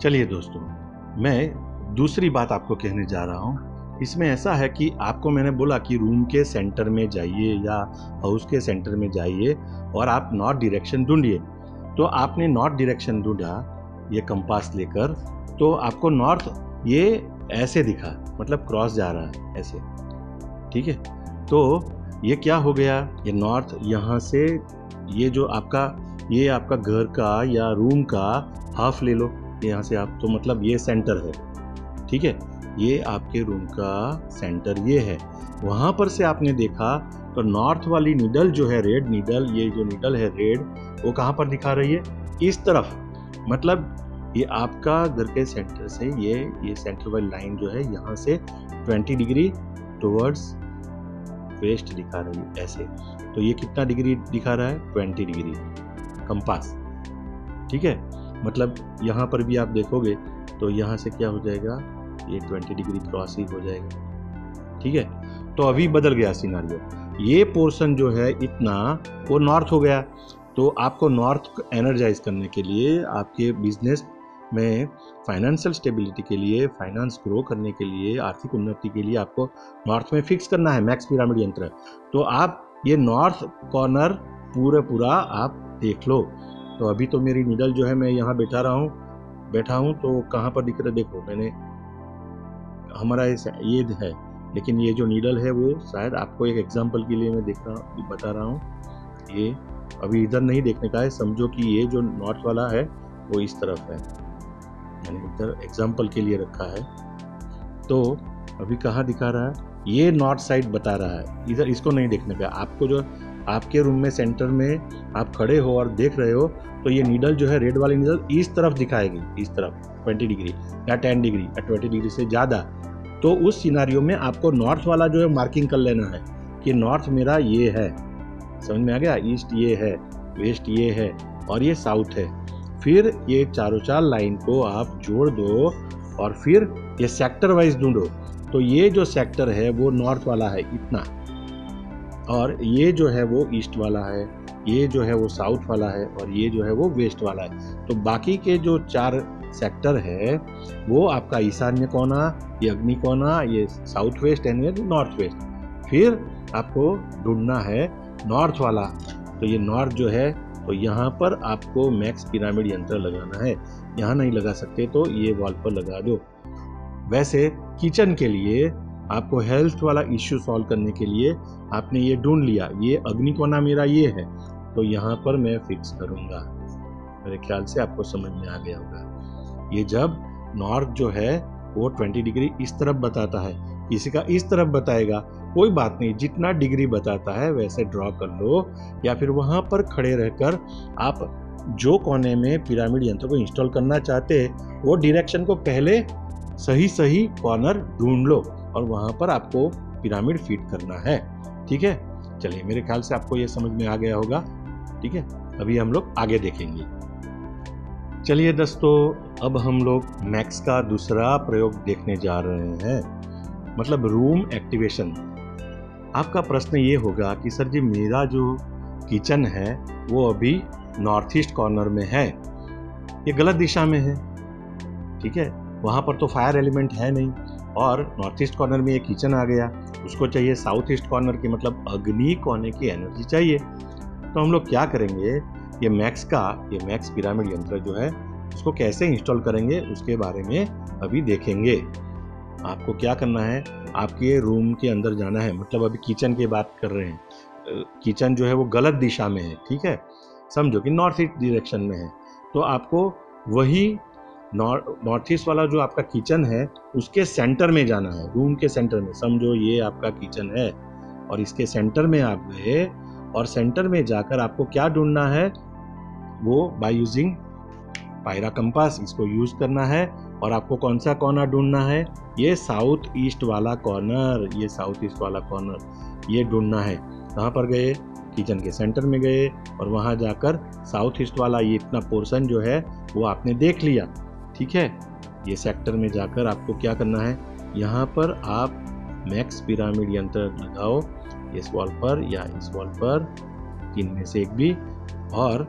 चलिए दोस्तों, मैं दूसरी बात आपको कहने जा रहा हूँ। इसमें ऐसा है कि आपको मैंने बोला कि रूम के सेंटर में जाइए या हाउस के सेंटर में जाइए और आप नॉर्थ डायरेक्शन ढूंढिए। तो आपने नॉर्थ डायरेक्शन ढूंढा ये कंपास लेकर, तो आपको नॉर्थ ये ऐसे दिखा, मतलब क्रॉस जा रहा है ऐसे, ठीक है। तो ये क्या हो गया, ये नॉर्थ यहाँ से ये जो ये आपका घर का या रूम का हाफ ले लो यहाँ से आप, तो मतलब ये सेंटर है, ठीक है। ये आपके रूम का सेंटर ये है। वहाँ पर से आपने देखा तो नॉर्थ वाली नीडल जो है, रेड नीडल, ये जो नीडल है रेड, वो कहाँ पर दिखा रही है, इस तरफ। मतलब ये आपका घर के सेंटर से ये सेंटर वाली लाइन जो है यहाँ से 20 डिग्री टुवर्ड्स वेस्ट दिखा रही है ऐसे। तो ये कितना डिग्री दिखा रहा है, 20 डिग्री कंपास, ठीक है। मतलब यहाँ पर भी आप देखोगे तो यहाँ से क्या हो जाएगा, ये 20 डिग्री क्रॉस ही हो जाएगा, ठीक है। तो अभी बदल गया सिनारियो, ये पोर्शन जो है इतना वो नॉर्थ हो गया। तो आपको नॉर्थ एनर्जाइज करने के लिए, आपके बिजनेस में फाइनेंशियल स्टेबिलिटी के लिए, फाइनेंस ग्रो करने के लिए, आर्थिक उन्नति के लिए आपको नॉर्थ में फिक्स करना है मैक्स पिरामिड यंत्र। तो आप ये नॉर्थ कॉर्नर पूरा आप देख लो। तो अभी तो मेरी नीडल जो है, मैं यहाँ बैठा हूँ तो कहाँ पर दिख रहा है, देखो मैंने हमारा ये है, लेकिन ये जो नीडल है वो शायद आपको एक एग्जांपल के लिए मैं बता रहा हूँ। ये अभी इधर नहीं देखने का है, समझो कि ये जो नॉर्थ वाला है वो इस तरफ है, मैंने इधर एग्जांपल के लिए रखा है। तो अभी कहाँ दिखा रहा है, ये नॉर्थ साइड बता रहा है, इधर इसको नहीं देखने का। आपको जो आपके रूम में सेंटर में आप खड़े हो और देख रहे हो, तो ये नीडल जो है, रेड वाली नीडल इस तरफ दिखाएगी, इस तरफ 20 डिग्री या 10 डिग्री या 20 डिग्री से ज़्यादा। तो उस सिनारियो में आपको नॉर्थ वाला जो है मार्किंग कर लेना है कि नॉर्थ मेरा ये है, समझ में आ गया। ईस्ट ये है, वेस्ट ये है और ये साउथ है। फिर ये चार लाइन को आप जोड़ दो और फिर ये सेक्टर वाइज ढूंढो। तो ये जो सेक्टर है वो नॉर्थ वाला है इतना, और ये जो है वो ईस्ट वाला है, ये जो है वो साउथ वाला है और ये जो है वो वेस्ट वाला है। तो बाकी के जो 4 सेक्टर है वो आपका ईशान्य कोना, ये अग्नि कोना, ये साउथ वेस्ट एंड ये नॉर्थ वेस्ट। फिर आपको ढूंढना है नॉर्थ वाला। तो ये नॉर्थ जो है, तो यहाँ पर आपको मैक्स पिरामिड यंत्र लगाना है। यहाँ नहीं लगा सकते तो ये वॉल पर लगा दो। वैसे किचन के लिए आपको हेल्थ वाला इश्यू सॉल्व करने के लिए आपने ये ढूंढ लिया, ये अग्नि कोना मेरा ये है, तो यहाँ पर मैं फिक्स करूँगा। मेरे ख्याल से आपको समझ में आ गया होगा। ये जब नॉर्थ जो है वो 20 डिग्री इस तरफ बताता है, किसी का इस तरफ बताएगा, कोई बात नहीं, जितना डिग्री बताता है वैसे ड्रॉ कर लो, या फिर वहाँ पर खड़े रहकर आप जो कोने में पिरामिड यंत्र को इंस्टॉल करना चाहते वो डायरेक्शन को पहले सही कॉर्नर ढूंढ लो और वहाँ पर आपको पिरामिड फिट करना है, ठीक है। चलिए, मेरे ख्याल से आपको ये समझ में आ गया होगा, ठीक है। अभी हम लोग आगे देखेंगे। चलिए दोस्तों, अब हम लोग मैक्स का दूसरा प्रयोग देखने जा रहे हैं, मतलब रूम एक्टिवेशन। आपका प्रश्न ये होगा कि सर जी, मेरा जो किचन है वो अभी नॉर्थ ईस्ट कॉर्नर में है, ये गलत दिशा में है, ठीक है। वहाँ पर तो फायर एलिमेंट है नहीं, और नॉर्थ ईस्ट कॉर्नर में ये किचन आ गया, उसको चाहिए साउथ ईस्ट कॉर्नर की, मतलब अग्नि कोने की एनर्जी चाहिए। तो हम लोग क्या करेंगे, ये मैक्स पिरामिड यंत्र जो है उसको कैसे इंस्टॉल करेंगे उसके बारे में अभी देखेंगे। आपको क्या करना है, आपके रूम के अंदर जाना है, मतलब अभी किचन की बात कर रहे हैं। किचन जो है वो गलत दिशा में है, ठीक है, समझो कि नॉर्थ ईस्ट डायरेक्शन में है। तो आपको वही नॉर्थ ईस्ट वाला जो आपका किचन है उसके सेंटर में जाना है, रूम के सेंटर में। समझो ये आपका किचन है और इसके सेंटर में आप गए, और सेंटर में जाकर आपको क्या ढूंढना है, वो बाय यूजिंग पायरा कंपास इसको यूज करना है। और आपको कौन सा कॉर्नर ढूंढना है, ये साउथ ईस्ट वाला कॉर्नर, ये साउथ ईस्ट वाला कॉर्नर ये ढूंढना है। कहाँ पर गए, किचन के सेंटर में गए और वहाँ जाकर साउथ ईस्ट वाला ये इतना पोर्शन जो है वो आपने देख लिया, ठीक है। ये सेक्टर में जाकर आपको क्या करना है, यहाँ पर आप मैक्स पिरामिड यंत्र लगाओ, इस वॉल पर या इस वॉल पर, इनमें से एक भी, और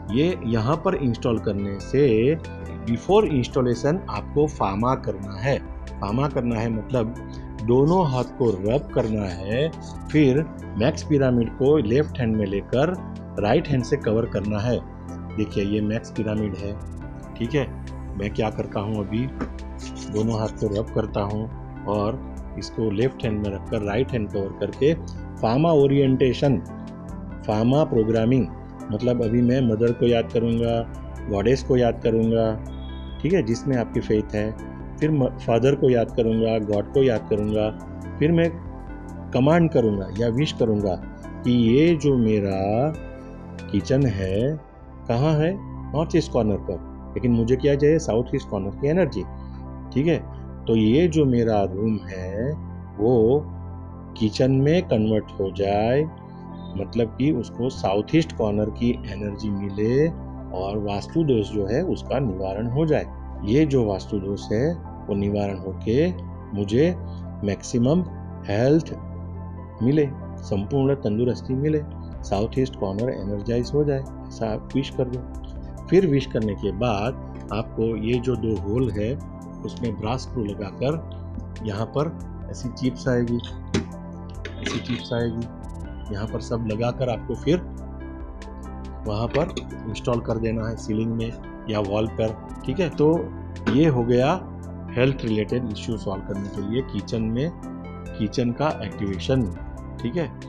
ये यहाँ पर इंस्टॉल करने से बिफोर इंस्टॉलेशन आपको फार्मा करना है। फार्मा करना है मतलब दोनों हाथ को रब करना है, फिर मैक्स पिरामिड को लेफ्ट हैंड में लेकर राइट हैंड से कवर करना है। देखिए ये मैक्स पिरामिड है, ठीक है। मैं क्या करता हूँ, अभी दोनों हाथ को रब करता हूँ और इसको लेफ्ट हैंड में रखकर राइट हैंड कवर करके फार्मा ओरिएंटेशन, फार्मा प्रोग्रामिंग, मतलब अभी मैं मदर को याद करूँगा, गॉडेस को याद करूँगा, ठीक है, जिसमें आपकी फेथ है, फिर फादर को याद करूँगा, गॉड को याद करूँगा, फिर मैं कमांड करूँगा या विश करूँगा कि ये जो मेरा किचन है कहाँ है, नॉर्थ ईस्ट कॉर्नर पर, लेकिन मुझे क्या चाहिए, साउथ ईस्ट कॉर्नर की एनर्जी, ठीक है। तो ये जो मेरा रूम है वो किचन में कन्वर्ट हो जाए, मतलब कि उसको साउथ ईस्ट कॉर्नर की एनर्जी मिले और वास्तु दोष जो है उसका निवारण हो जाए। ये जो वास्तु दोष है वो निवारण होके मुझे मैक्सिमम हेल्थ मिले, संपूर्ण तंदुरुस्ती मिले, साउथ ईस्ट कॉर्नर एनर्जाइज हो जाए, ऐसा आप विश कर दो। फिर विश करने के बाद आपको ये जो 2 होल है उसमें ब्रास स्क्रू लगाकर यहाँ पर ऐसी चिप्स आएगी, ऐसी चिप्स आएगी, यहाँ पर सब लगाकर आपको फिर वहाँ पर इंस्टॉल कर देना है सीलिंग में या वॉल पर, ठीक है। तो ये हो गया हेल्थ रिलेटेड इश्यू सॉल्व करने के लिए किचन में किचन का एक्टिवेशन, ठीक है।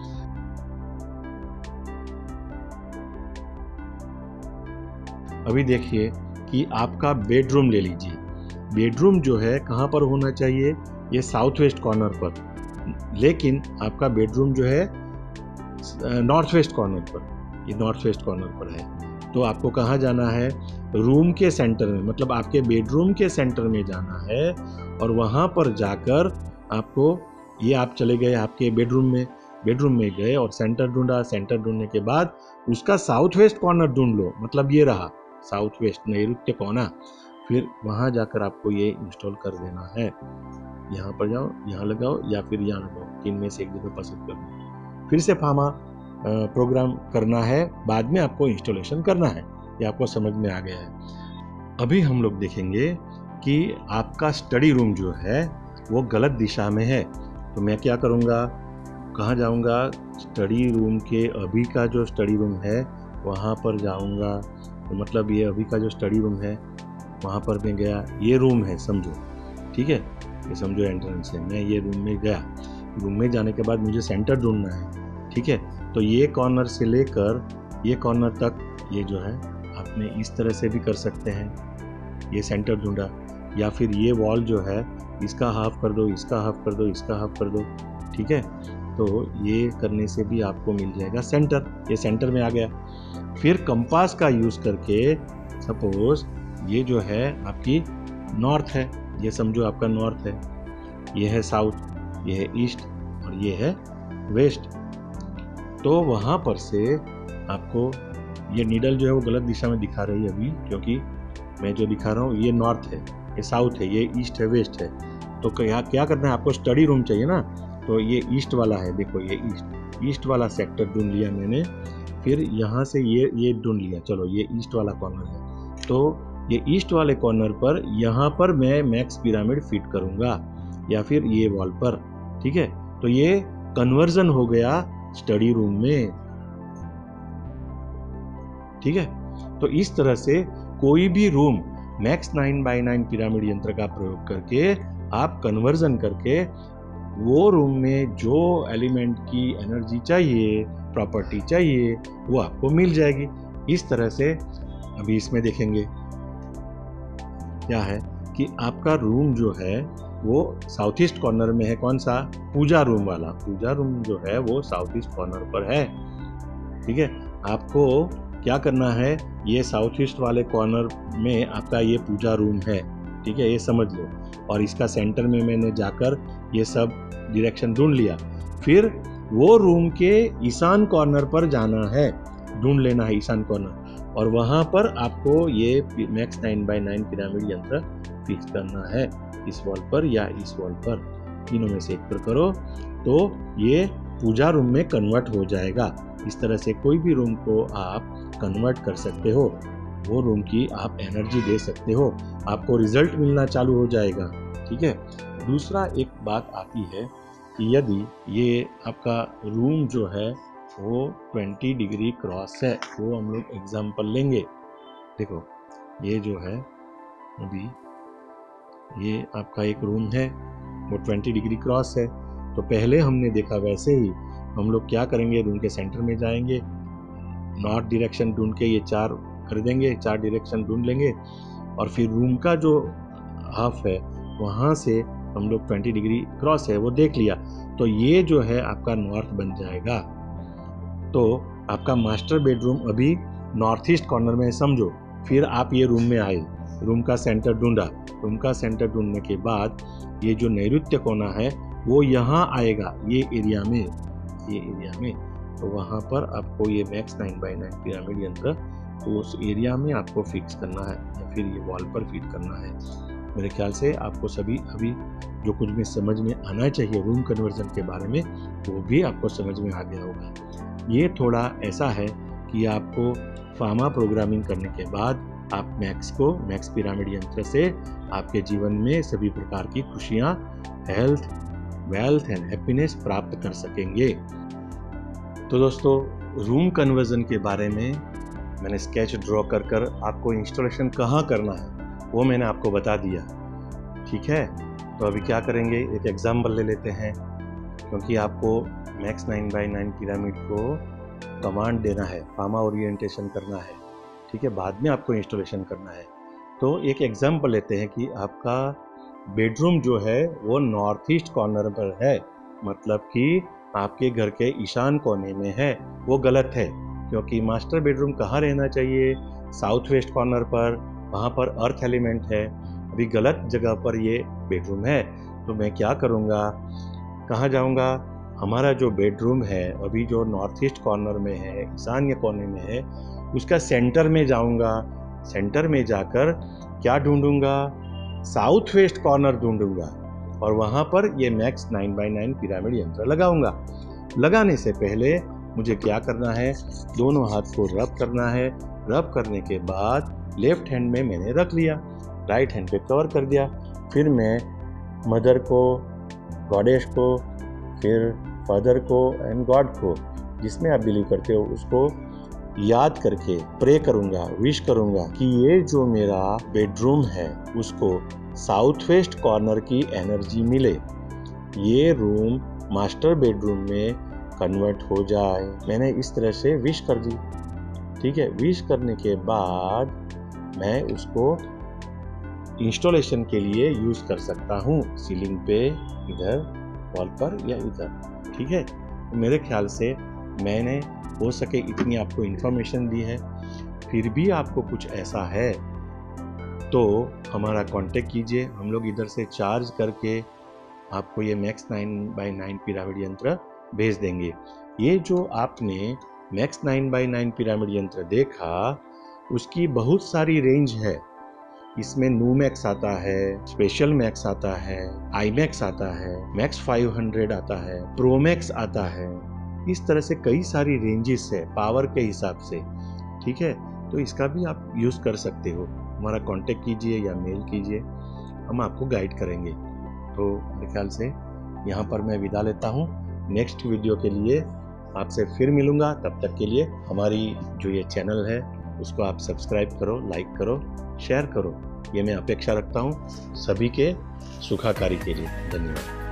अभी देखिए कि आपका बेडरूम ले लीजिए। बेडरूम जो है कहाँ पर होना चाहिए, ये साउथ वेस्ट कॉर्नर पर, लेकिन आपका बेडरूम जो है नॉर्थ वेस्ट कॉर्नर पर, ये नॉर्थ वेस्ट कॉर्नर पर है। तो आपको कहाँ जाना है, रूम के सेंटर में, मतलब आपके बेडरूम के सेंटर में जाना है और वहाँ पर जाकर आपको, ये आप चले गए आपके बेडरूम में गए और सेंटर ढूंढा, सेंटर ढूंढने के बाद उसका साउथ वेस्ट कॉर्नर ढूंढ लो, मतलब ये रहा साउथ वेस्ट नैऋत्य कोना, फिर वहाँ जाकर आपको ये इंस्टॉल कर देना है। यहाँ पर जाओ, यहाँ लगाओ या फिर यहाँ लगाओ, 3 में से एक जगह पसंद कर लो, फिर से फार्मा प्रोग्राम करना है, बाद में आपको इंस्टॉलेशन करना है। ये आपको समझ में आ गया है। अभी हम लोग देखेंगे कि आपका स्टडी रूम जो है वो गलत दिशा में है, तो मैं क्या करूँगा, कहाँ जाऊँगा, स्टडी रूम के अभी का जो स्टडी रूम है वहाँ पर जाऊँगा। तो मतलब ये अभी का जो स्टडी रूम है वहाँ पर मैं गया, ये रूम है समझो, ठीक है, ये समझो एंट्रेंस है, मैं ये रूम में गया। रूम में जाने के बाद मुझे सेंटर ढूंढना है, ठीक है। तो ये कॉर्नर से लेकर ये कॉर्नर तक, ये जो है आपने इस तरह से भी कर सकते हैं, ये सेंटर ढूंढा, या फिर ये वॉल जो है इसका हाफ कर दो, इसका हाफ कर दो, इसका हाफ कर दो, ठीक है। तो ये करने से भी आपको मिल जाएगा सेंटर, ये सेंटर में आ गया। फिर कंपास का यूज़ करके, सपोज ये जो है आपकी नॉर्थ है, ये समझो आपका नॉर्थ है, ये है साउथ, ये है ईस्ट और ये है वेस्ट। तो वहाँ पर से आपको ये नीडल जो है वो गलत दिशा में दिखा रही है अभी, क्योंकि मैं जो दिखा रहा हूँ ये नॉर्थ है, ये साउथ है, ये ईस्ट है, वेस्ट है। तो क्या करना है, आपको स्टडी रूम चाहिए ना, तो ये ईस्ट वाला है, देखो ये ईस्ट वाला सेक्टर ढूंढ लिया मैंने, फिर यहाँ से ये ढूंढ लिया, चलो ये ईस्ट वाला कॉर्नर है। तो ये ईस्ट वाले कॉर्नर पर यहाँ पर मैं मैक्स पिरामिड फिट करूँगा या फिर ये वॉल पर, ठीक है। तो ये कन्वर्जन हो गया स्टडी रूम में, ठीक है। तो इस तरह से कोई भी रूम मैक्स 9x9 पिरामिड यंत्र का प्रयोग करके आप कन्वर्जन करके वो रूम में जो एलिमेंट की एनर्जी चाहिए, प्रॉपर्टी चाहिए, वो आपको मिल जाएगी। इस तरह से अभी इसमें देखेंगे क्या है कि आपका रूम जो है वो साउथ ईस्ट कॉर्नर में है, कौन सा, पूजा रूम वाला। पूजा रूम जो है वो साउथ ईस्ट कॉर्नर पर है, ठीक है। आपको क्या करना है, ये साउथ ईस्ट वाले कॉर्नर में आपका ये पूजा रूम है, ठीक है, ये समझ लो। और इसका सेंटर में मैंने जाकर ये सब डायरेक्शन ढूंढ लिया, फिर वो रूम के ईशान कॉर्नर पर जाना है, ढूंढ लेना है ईशान कॉर्नर, और वहाँ पर आपको ये मैक्स 9x9 पिरामिड यंत्र फिक्स करना है, इस वॉल पर या इस वॉल पर, तीनों में से एक पर करो। तो ये पूजा रूम में कन्वर्ट हो जाएगा। इस तरह से कोई भी रूम को आप कन्वर्ट कर सकते हो, वो रूम की आप एनर्जी दे सकते हो, आपको रिजल्ट मिलना चालू हो जाएगा। ठीक है। दूसरा एक बात आती है कि यदि ये आपका रूम जो है वो 20 डिग्री क्रॉस है, वो हम लोग एग्जाम्पल लेंगे। देखो ये जो है अभी ये आपका एक रूम है, वो 20 डिग्री क्रॉस है। तो पहले हमने देखा वैसे ही हम लोग क्या करेंगे, रूम के सेंटर में जाएंगे, नॉर्थ डायरेक्शन ढूंढ के ये 4 कर देंगे, 4 डायरेक्शन ढूंढ लेंगे और फिर रूम का जो हाफ है वहाँ से हम लोग 20 डिग्री क्रॉस है वो देख लिया, तो ये जो है आपका नॉर्थ बन जाएगा। तो आपका मास्टर बेडरूम अभी नॉर्थ ईस्ट कॉर्नर में समझो। फिर आप ये रूम में आए, रूम का सेंटर ढूंढा, रूम का सेंटर ढूंढने के बाद ये जो नैऋत्य कोना है वो यहाँ आएगा, ये एरिया में, तो वहाँ पर आपको ये मैक्स 9x9 पिरामिड यंत्र तो उस एरिया में आपको फिक्स करना है या फिर ये वॉल पर फिट करना है। मेरे ख्याल से आपको सभी अभी जो कुछ भी समझ में आना चाहिए रूम कन्वर्जन के बारे में वो भी आपको समझ में आ गया होगा। ये थोड़ा ऐसा है कि आपको फार्मा प्रोग्रामिंग करने के बाद आप मैक्स पिरामिड यंत्र से आपके जीवन में सभी प्रकार की खुशियाँ, हेल्थ, वेल्थ एंड हैप्पीनेस प्राप्त कर सकेंगे। तो दोस्तों रूम कन्वर्जन के बारे में मैंने स्केच ड्रॉ कर आपको इंस्टॉलेशन कहाँ करना है वो मैंने आपको बता दिया। ठीक है। तो अभी क्या करेंगे, एक एग्जाम्पल ले लेते हैं, क्योंकि आपको मैक्स 9x9 पिरामिड को कमांड देना है, फार्मा ओरिएंटेशन करना है। ठीक है, बाद में आपको इंस्टॉलेशन करना है। तो एक एग्जाम्पल लेते हैं कि आपका बेडरूम जो है वो नॉर्थ ईस्ट कॉर्नर पर है, मतलब कि आपके घर के ईशान कोने में है। वो गलत है, क्योंकि मास्टर बेडरूम कहाँ रहना चाहिए, साउथ वेस्ट कॉर्नर पर, वहाँ पर अर्थ एलिमेंट है। अभी गलत जगह पर ये बेडरूम है, तो मैं क्या करूँगा, कहाँ जाऊँगा, हमारा जो बेडरूम है अभी जो नॉर्थ ईस्ट कॉर्नर में है, ईशान्य कोने में है, उसका सेंटर में जाऊँगा। सेंटर में जाकर क्या ढूंढूंगा, साउथ वेस्ट कॉर्नर ढूंढूंगा और वहाँ पर ये मैक्स 9x9 पिरामिड यंत्र लगाऊंगा। लगाने से पहले मुझे क्या करना है, दोनों हाथ को रब करना है। रब करने के बाद लेफ्ट हैंड में मैंने रख लिया, राइट हैंड पे कवर कर दिया। फिर मैं मदर को, गॉडेस को, फिर फादर को एंड गॉड को, जिसमें आप बिलीव करते हो, उसको याद करके प्रे करूंगा, विश करूंगा कि ये जो मेरा बेडरूम है उसको साउथ वेस्ट कॉर्नर की एनर्जी मिले, ये रूम मास्टर बेडरूम में कन्वर्ट हो जाए। मैंने इस तरह से विश कर दी। ठीक है। विश करने के बाद मैं उसको इंस्टॉलेशन के लिए यूज कर सकता हूँ, सीलिंग पे, इधर वॉल पर या इधर। ठीक है। मेरे ख्याल से मैंने हो सके इतनी आपको इन्फॉर्मेशन दी है। फिर भी आपको कुछ ऐसा है तो हमारा कांटेक्ट कीजिए, हम लोग इधर से चार्ज करके आपको ये मैक्स 9x9 पिरामिड यंत्र भेज देंगे। ये जो आपने मैक्स 9x9 पिरामिड यंत्र देखा उसकी बहुत सारी रेंज है। इसमें नूमैक्स आता है, स्पेशल मैक्स आता है, आईमैक्स आता है, मैक्स 500 आता है, प्रोमैक्स आता है। इस तरह से कई सारी रेंजेस है पावर के हिसाब से। ठीक है। तो इसका भी आप यूज़ कर सकते हो। हमारा कांटेक्ट कीजिए या मेल कीजिए, हम आपको गाइड करेंगे। तो मेरे ख्याल से यहाँ पर मैं विदा लेता हूँ। नेक्स्ट वीडियो के लिए आपसे फिर मिलूँगा। तब तक के लिए हमारी जो ये चैनल है उसको आप सब्सक्राइब करो, लाइक करो, शेयर करो। ये मैं अपेक्षा रखता हूँ सभी के सुखाकारी के लिए। धन्यवाद।